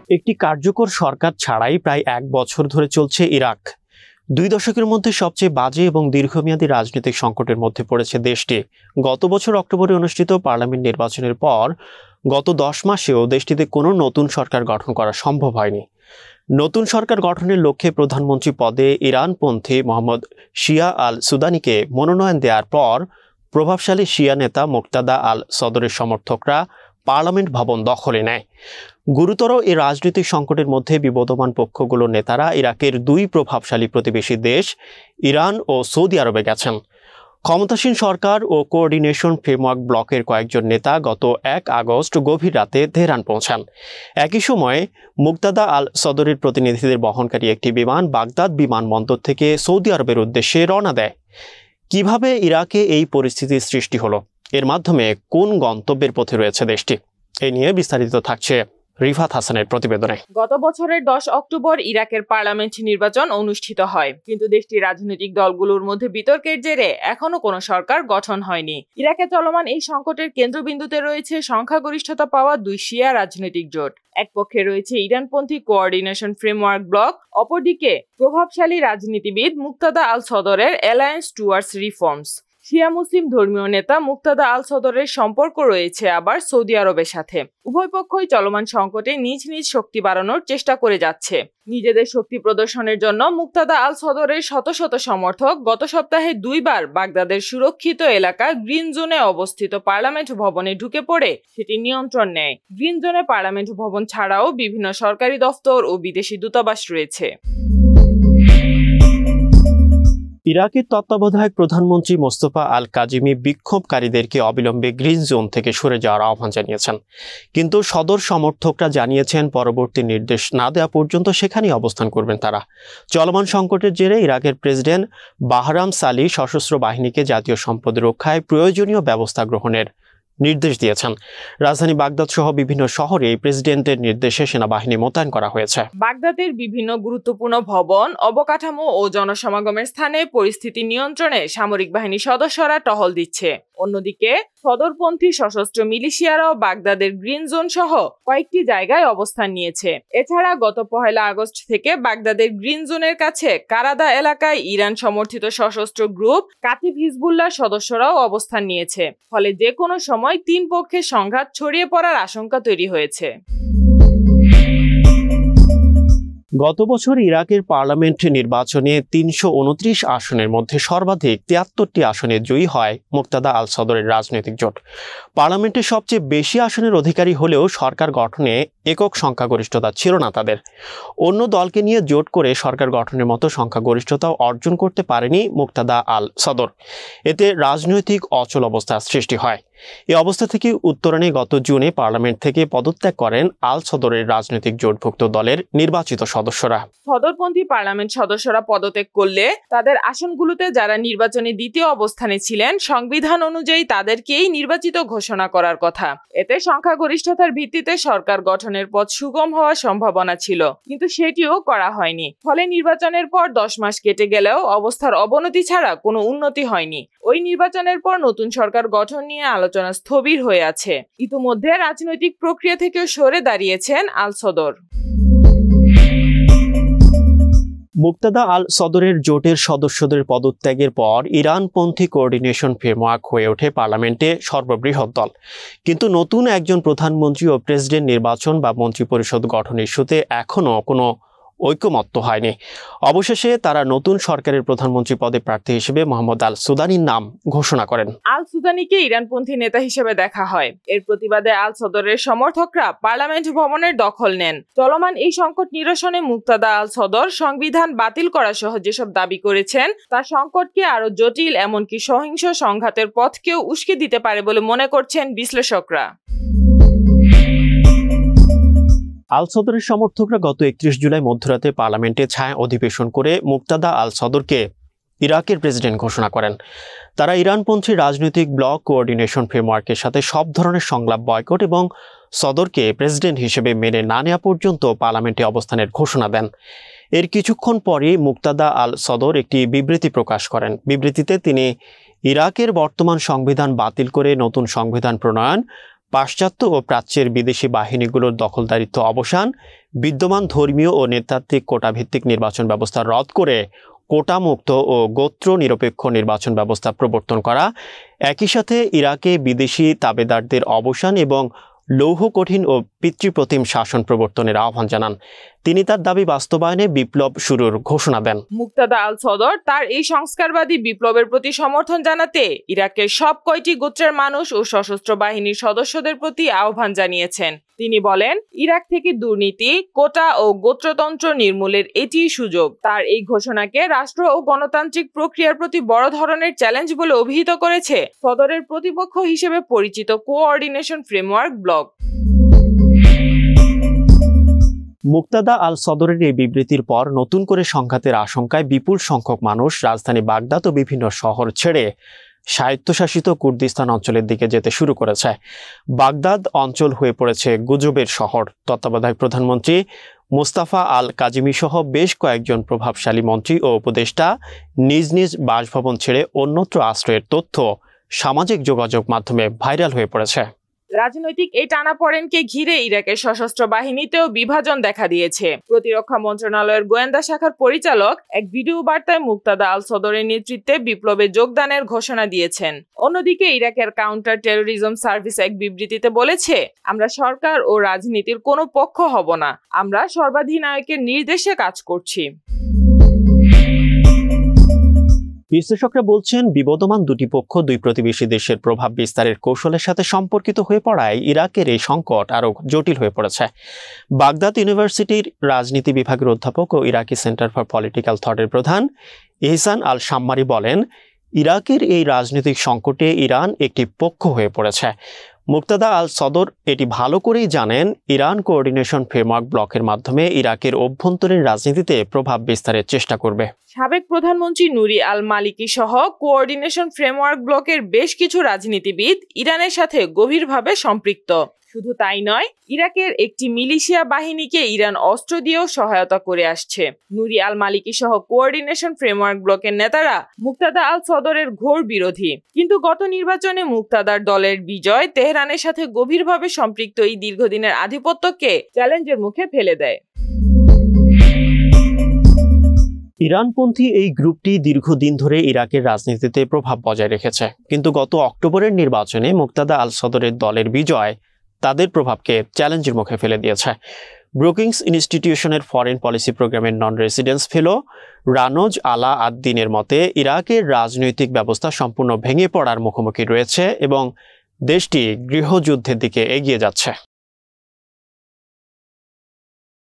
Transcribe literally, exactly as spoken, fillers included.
একটি কার্যকর সরকার ছাড়াই প্রায় এক বছর ধরে চলছে ইরাক। দুই দশকের মধ্যে সবচেয়ে বাজে এবং দীর্ঘমেয়াদী রাজনৈতিক সংকটের মধ্যে পড়েছে দেশটি। গত বছর অক্টোবরে অনুষ্ঠিত পার্লামেন্ট নির্বাচনের পর গত দশ মাসেও দেশটিতে কোনো নতুন সরকার গঠন করা সম্ভব হয়নি। নতুন সরকার গঠনের লক্ষ্যে প্রধানমন্ত্রী পদে ইরানপন্থী মোহাম্মদ শিয়া আল সুদানিকে মনোনয়ন দেওয়ার পর প্রভাবশালী শিয়া নেতা মুক্তাদা আল সদরের সমর্থকরা পার্লামেন্ট ভবন দখলে নেয়। গুরুতর এই রাজনৈতিক সংকটের মধ্যে বিবদমান পক্ষগুলোর নেতারা ইরাকের দুই প্রভাবশালী প্রতিবেশী দেশ ইরান ও সৌদি আরবে গেছেন। ক্ষমতাসীন সরকার ও কোঅর্ডিনেশন ফ্রেমওয়ার্ক ব্লকের কয়েকজন নেতা গত এক আগস্ট গভীর রাতে তেহরান পৌঁছান। একই সময়ে মুক্তাদা আল সদরের প্রতিনিধিদের বহনকারী একটি বিমান বাগদাদ বিমানবন্দর থেকে সৌদি আরবের উদ্দেশ্যে রওনা দেয়। কিভাবে ইরাকে এই পরিস্থিতির সৃষ্টি হলো, এর মাধ্যমে কোন গন্তব্যের পথে রয়েছে দেশটি, এই নিয়ে বিস্তারিত থাকছে রিফাত হাসানের প্রতিবেদনে। গত বছরের দশ অক্টোবর ইরাকের পার্লামেন্ট নির্বাচন অনুষ্ঠিত হয়, কিন্তু দেশটির রাজনৈতিক দলগুলোর মধ্যে বিতর্কের জেরে এখনো কোনো সরকার গঠন হয়নি। ইরাকে চলমান এই সংকটের কেন্দ্রবিন্দুতে রয়েছে সংখ্যাগরিষ্ঠতা পাওয়া দুই শিয়া রাজনৈতিক জোট। এক পক্ষে রয়েছে ইরানপন্থী কোঅর্ডিনেশন ফ্রেমওয়ার্ক ব্লক, অপরদিকে প্রভাবশালী রাজনীতিবিদ মুক্তাদা আল সদরের অ্যালায়েন্স টুয়ার্ডস রিফর্মস। শিয়া মুসলিম ধর্মীয় নেতা মুক্তাদা আল সদরের সম্পর্ক রয়েছে আবার সৌদি আরবের সাথে। উভয় পক্ষই চলমান সংকটে নিজ নিজ শক্তি বাড়ানোর চেষ্টা করে যাচ্ছে। নিজেদের শক্তি প্রদর্শনের জন্য মুক্তাদা আল সদরের শত শত সমর্থক গত সপ্তাহে দুইবার বাগদাদের সুরক্ষিত এলাকা গ্রিন জোনে অবস্থিত পার্লামেন্ট ভবনে ঢুকে পড়ে সেটি নিয়ন্ত্রণ নেয়। গ্রিন জোনে পার্লামেন্ট ভবন ছাড়াও বিভিন্ন সরকারি দফতর ও বিদেশি দূতাবাস রয়েছে। ইরাকের তত্ত্বাবধায়ক প্রধানমন্ত্রী মোস্তফা আল কাজিমি বিক্ষোভকারীদেরকে অবিলম্বে গ্রিন জোন থেকে সরে যাওয়ার আহ্বান জানিয়েছেন, কিন্তু সদর সমর্থকরা জানিয়েছেন পরবর্তী নির্দেশ না দেওয়া পর্যন্ত সেখানেই অবস্থান করবেন তারা। চলমান সংকটের জেরে ইরাকের প্রেসিডেন্ট বাহরাম সালি সশস্ত্র বাহিনীকে জাতীয় সম্পদ রক্ষায় প্রয়োজনীয় ব্যবস্থা গ্রহণের নির্দেশ দিয়েছেন। রাজধানী বাগদাদ সহ বিভিন্ন শহরে প্রেসিডেন্টের নির্দেশে সেনাবাহিনী মোতায়েন করা হয়েছে। বাগদাদের বিভিন্ন গুরুত্বপূর্ণ ভবন, অবকাঠামো ও জনসমাগমের স্থানে পরিস্থিতি নিয়ন্ত্রণে সামরিক বাহিনীর সদস্যরা টহল দিচ্ছে। অন্যদিকে সদরপন্থী সশস্ত্র মিলিশিয়ারাও বাগদাদের গ্রিন জোন সহ কয়েকটি জায়গায় অবস্থান নিয়েছে। এছাড়া গত পহেলা আগস্ট থেকে বাগদাদের গ্রিন জোনের কাছে কারাদা এলাকায় ইরান সমর্থিত সশস্ত্র গ্রুপ কাতিব হিজবুল্লাহ সদস্যরাও অবস্থান নিয়েছে। ফলে যে কোনো সময় তিন পক্ষের সংঘাত ছড়িয়ে পড়ার আশঙ্কা তৈরি হয়েছে। গত বছর ইরাকের পার্লামেন্ট নির্বাচনে তিনশো উনত্রিশ আসনের মধ্যে সর্বাধিক তিয়াত্তরটি আসনে জয়ী হয় মুক্তাদা আল সদরের রাজনৈতিক জোট। পার্লামেন্টের সবচেয়ে বেশি আসনের অধিকারী হলেও সরকার গঠনে একক সংখ্যাগরিষ্ঠতা ছিল না তাদের। অন্য দলকে নিয়ে জোট করে সরকার গঠনের মতো সংখ্যাগরিষ্ঠতাও অর্জন করতে পারেনি মুক্তাদা আল সদর। এতে রাজনৈতিক অচল অবস্থার সৃষ্টি হয়। এই অবস্থা থেকে উত্তরণে গত জুনে পার্লামেন্ট থেকে পদত্যাগ করেন আল সদরের রাজনৈতিক জোটভুক্ত দলের নির্বাচিত সদস্যরা। সদরপন্থী পার্লামেন্ট সদস্যরা পদত্যাগ করলে তাদের আসনগুলোতে যারা নির্বাচনে দ্বিতীয় অবস্থানে ছিলেন, সংবিধান অনুযায়ী তাদেরকেই নির্বাচিত ঘোষণা করার কথা। এতে সংখ্যাগরিষ্ঠতার ভিত্তিতে সরকার গঠনের পথ সুগম হওয়ার সম্ভাবনা ছিল, কিন্তু সেটিও করা হয়নি। ফলে নির্বাচনের পর দশ মাস কেটে গেলেও অবস্থার অবনতি ছাড়া কোনো উন্নতি হয়নি। ওই নির্বাচনের পর নতুন সরকার গঠন নিয়ে আলোচনা স্থবির হয়ে আছে। ইতিমধ্যে রাজনৈতিক প্রক্রিয়া থেকেও সরে দাঁড়িয়েছেন আল সদর। মুক্তাদা আল সদরের জোটের সদস্যদের পদত্যাগের পর ইরানপন্থী কোঅর্ডিনেশন ফ্রেমওয়ার্ক হয়ে ওঠে পার্লামেন্টে সর্ববৃহৎ দল। কিন্তু নতুন একজন প্রধানমন্ত্রী ও প্রেসিডেন্ট নির্বাচন বা মন্ত্রিপরিষদ গঠন ইস্যুতে এখনও কোনো ঐকমত্য হয়নি। অবশেষে তারা নতুন সরকারের প্রধানমন্ত্রী পদে প্রার্থী হিসেবে মোহাম্মদ আল সুদানির নাম ঘোষণা করেন। আল সুদানিকে ইরানপন্থী নেতা হিসেবে দেখা হয়। এর প্রতিবাদে আল সদরের সমর্থকরা পার্লামেন্ট ভবনের দখল নেন। চলমান এই সংকট নিরসনে মুক্তাদা আল সদর সংবিধান বাতিল করা সহ যেসব দাবি করেছেন, তা সংকটকে আরো জটিল, এমনকি সহিংস সংঘাতের পথকেও উস্কে দিতে পারে বলে মনে করছেন বিশ্লেষকরা। আল সদরের সমর্থকরা গত একত্রিশ জুলাই মধ্যরাতে পার্লামেন্টে ছায়া অধিবেশন করে মুক্তাদা আল সদরকে ইরাকের প্রেসিডেন্ট ঘোষণা করেন। তারা ইরানপন্থী রাজনৈতিক ব্লক কোঅর্ডিনেশন ফ্রেমওয়ার্কের সাথে সব ধরনের সংলাপ বয়কট এবং সদরকে প্রেসিডেন্ট হিসেবে মেনে না নেওয়া পর্যন্ত পার্লামেন্টে অবস্থানের ঘোষণা দেন। এর কিছুক্ষণ পরে মুক্তাদা আল সদর একটি বিবৃতি প্রকাশ করেন। বিবৃতিতে তিনি ইরাকের বর্তমান সংবিধান বাতিল করে নতুন সংবিধান প্রণয়ন, পাশ্চাত্য ও প্রাচ্যের বিদেশি বাহিনীগুলোর দখলদারিত্ব অবসান, বিদ্যমান ধর্মীয় ও নেতাত্ত্বিক কোটাভিত্তিক নির্বাচন ব্যবস্থা রদ করে কোটামুক্ত ও গোত্র নিরপেক্ষ নির্বাচন ব্যবস্থা প্রবর্তন করা, একই সাথে ইরাকে বিদেশি তাবেদারদের অবসান এবং লৌহ কঠিন ও পিতৃপ্রতিম শাসন প্রবর্তনের আহ্বান জানান। তিনি তার দাবি বাস্তবায়নে বিপ্লব শুরুর ঘোষণা দেন। মুক্তাদা আল-সদর তার এই সংস্কারবাদী বিপ্লবের প্রতি সমর্থন জানাতে ইরাকের সব কয়টি গোত্রের মানুষ ও সশস্ত্র বাহিনীর সদস্যদের প্রতি আহ্বান জানিয়েছেন। তিনি বলেন, ইরাক থেকে দুর্নীতি, কোটা ও গোত্রতন্ত্র নির্মূলের এটিই সুযোগ। তার এই ঘোষণাকে রাষ্ট্র ও গণতান্ত্রিক প্রক্রিয়ার প্রতি বড় ধরনের চ্যালেঞ্জ বলে অভিহিত করেছে সদরের প্রতিপক্ষ হিসেবে পরিচিত coordination framework bloc. Muqtada al সদরের এই বিবৃতির পর নতুন করে সংঘাতের আশঙ্কায় বিপুল সংখ্যক মানুষ রাজধানী বাগদাদ ও বিভিন্ন শহর ছেড়ে স্বায়ত্তশাসিত কুর্দিস্তান অঞ্চলের দিকে যেতে শুরু করেছে। বাগদাদ অঞ্চল হয়ে পড়েছে গুজবের শহর। তত্ত্বাবধায়ক প্রধানমন্ত্রী মুস্তাফা আল কাজিমি সহ বেশ কয়েকজন প্রভাবশালী মন্ত্রী ও উপদেষ্টা নিজ নিজ বাসভবন ছেড়ে অন্যত্র আশ্রয়ের তথ্য সামাজিক যোগাযোগ মাধ্যমে ভাইরাল হয়ে পড়েছে। রাজনৈতিক এই টানাপোড়েনকে ঘিরে ইরাকের সশস্ত্র বাহিনীতেও বিভাজন দেখা দিয়েছে। প্রতিরক্ষা মন্ত্রণালয়ের গোয়েন্দা শাখার পরিচালক এক ভিডিও বার্তায় মুক্তাদা আল সদরের নেতৃত্বে বিপ্লবে যোগদানের ঘোষণা দিয়েছেন। অন্যদিকে ইরাকের কাউন্টার টেরোরিজম সার্ভিস এক বিবৃতিতে বলেছে, আমরা সরকার ও রাজনীতির কোনো পক্ষ হব না, আমরা সর্বাধিনায়কের নির্দেশে কাজ করছি। বিশ্লেষকরা বলছেন, বিবদমান দুটি পক্ষ দুই প্রতিবেশী দেশের প্রভাব বিস্তারের কৌশলের সাথে সম্পর্কিত হয়ে পড়ায় ইরাকের এই সংকট আরও জটিল হয়ে পড়েছে। বাগদাদ ইউনিভার্সিটির রাজনীতি বিভাগের অধ্যাপক ও ইরাকি সেন্টার ফর পলিটিক্যাল থটের প্রধান ইহসান আল শাম্মারি বলেন, ইরাকের এই রাজনৈতিক সংকটে ইরান একটি পক্ষ হয়ে পড়েছে। মুক্তাদা আল সদর এটি ভালো করেই জানেন, ইরান কোঅর্ডিনেশন ফ্রেমওয়ার্ক ব্লকের মাধ্যমে ইরাকের অভ্যন্তরীণ রাজনীতিতে প্রভাব বিস্তারের চেষ্টা করবে। সাবেক প্রধানমন্ত্রী নুরি আল মালিকি সহ কোঅর্ডিনেশন ফ্রেমওয়ার্ক ব্লকের বেশ কিছু রাজনীতিবিদ ইরানের সাথে গভীরভাবে সম্পৃক্ত। শুধু তাই নয়, ইরাকের একটি মিলিশিয়া বাহিনীকে ইরান অস্ত্র দিয়েও সহায়তা করে আসছে। নুরি আল মালিকি সহ কোঅর্ডিনেশন ফ্রেমওয়ার্ক ব্লকের নেতারা মুক্তাদা আল সদরের ঘোর বিরোধী। কিন্তু গত নির্বাচনে মুক্তাদার দলের বিজয় তেহরানের সাথে গভীরভাবে সম্পৃক্ত এই দীর্ঘদিনের আধিপত্যকে চ্যালেঞ্জের মুখে ফেলে দেয়। ইরানপন্থী এই গ্রুপটি দীর্ঘদিন ধরে ইরাকের রাজনীতিতে প্রভাব বজায় রেখেছে, কিন্তু গত অক্টোবরের নির্বাচনে মুক্তাদা আল সদরের দলের বিজয় তাদের প্রভাবকে চ্যালেঞ্জের মুখে ফেলে দিয়েছে। ব্রুকিংস ইনস্টিটিউশনের ফরেন পলিসি প্রোগ্রামের নন রেসিডেন্স ফেলো রানোজ আলা আদ-দিনের মতে, ইরাকের রাজনৈতিক ব্যবস্থা সম্পূর্ণ ভেঙে পড়ার মুখোমুখি রয়েছে এবং দেশটি গৃহযুদ্ধের দিকে এগিয়ে যাচ্ছে।